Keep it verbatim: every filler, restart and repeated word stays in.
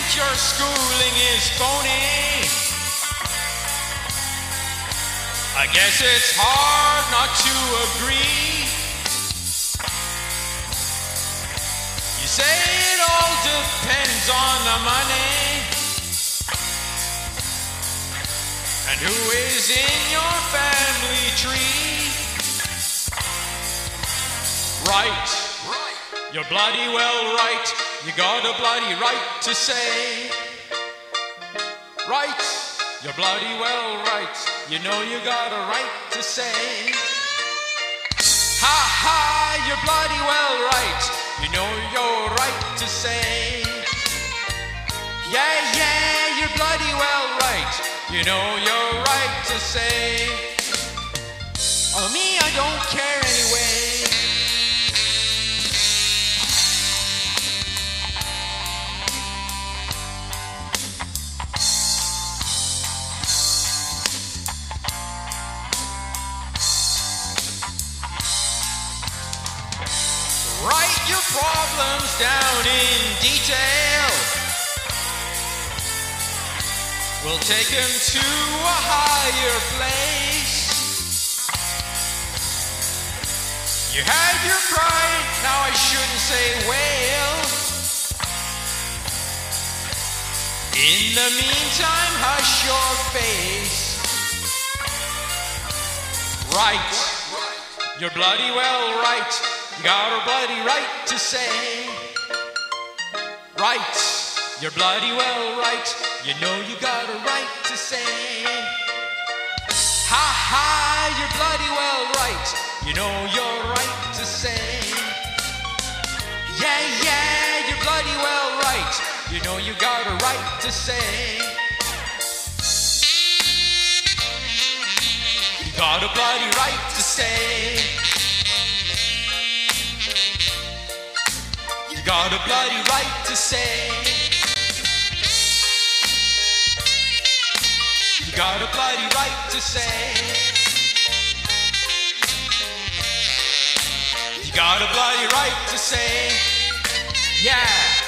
think your schooling is phony, I guess it's hard not to agree. You say it all depends on the money and who is in your family tree. Right, you're bloody well right. You got a bloody right to say. Right, you're bloody well right. You know you got a right to say. Ha ha, you're bloody well right. You know you're right to say. Yeah, yeah, you're bloody well right. You know you're right to say. Oh, me, I don't care anyway. Write your problems down in detail. We'll take them to a higher place. You had your pride, now I shouldn't say well. In the meantime, hush your face. Right, you're bloody well right. You got a bloody right to say. Right, you're bloody well right. You know you got a right to say. Ha ha, you're bloody well right. You know you're right to say. Yeah, yeah, you're bloody well right. You know you got a right to say. You got a bloody right to say. You got a bloody right to say. You got a bloody right to say. You got a bloody right to say. Yeah.